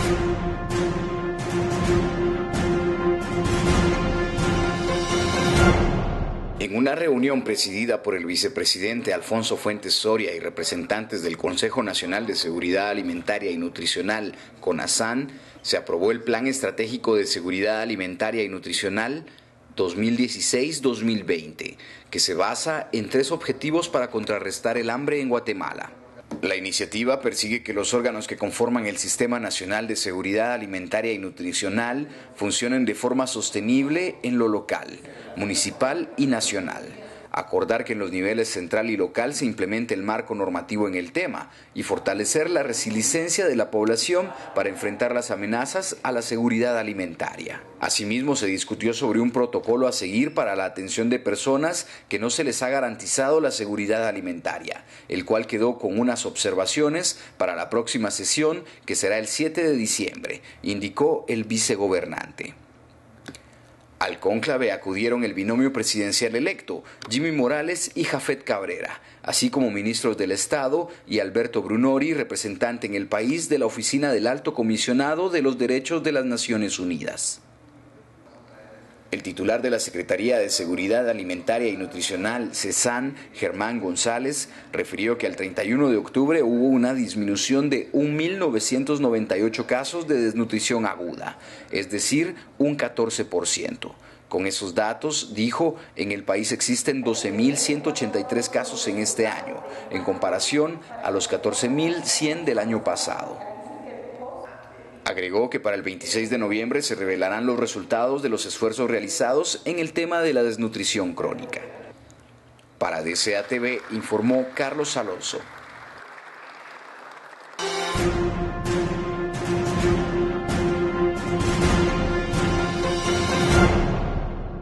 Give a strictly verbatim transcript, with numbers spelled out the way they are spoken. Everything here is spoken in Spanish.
En una reunión presidida por el vicepresidente Alfonso Fuentes Soria y representantes del Consejo Nacional de Seguridad Alimentaria y Nutricional, CONASAN, se aprobó el Plan Estratégico de Seguridad Alimentaria y Nutricional dos mil dieciséis a dos mil veinte, que se basa en tres objetivos para contrarrestar el hambre en Guatemala. La iniciativa persigue que los órganos que conforman el Sistema Nacional de Seguridad Alimentaria y Nutricional funcionen de forma sostenible en lo local, municipal y nacional. Acordar que en los niveles central y local se implemente el marco normativo en el tema y fortalecer la resiliencia de la población para enfrentar las amenazas a la seguridad alimentaria. Asimismo, se discutió sobre un protocolo a seguir para la atención de personas que no se les ha garantizado la seguridad alimentaria, el cual quedó con unas observaciones para la próxima sesión, que será el siete de diciembre, indicó el vicegobernante. Al cónclave acudieron el binomio presidencial electo, Jimmy Morales y Jafet Cabrera, así como ministros del Estado y Alberto Brunori, representante en el país de la Oficina del Alto Comisionado de los Derechos de las Naciones Unidas. El titular de la Secretaría de Seguridad Alimentaria y Nutricional, CESAN, Germán González, refirió que al treinta y uno de octubre hubo una disminución de mil novecientos noventa y ocho casos de desnutrición aguda, es decir, un catorce por ciento. Con esos datos, dijo, en el país existen doce mil ciento ochenta y tres casos en este año, en comparación a los catorce mil cien del año pasado. Agregó que para el veintiséis de noviembre se revelarán los resultados de los esfuerzos realizados en el tema de la desnutrición crónica. Para D C A T V informó Carlos Alonso.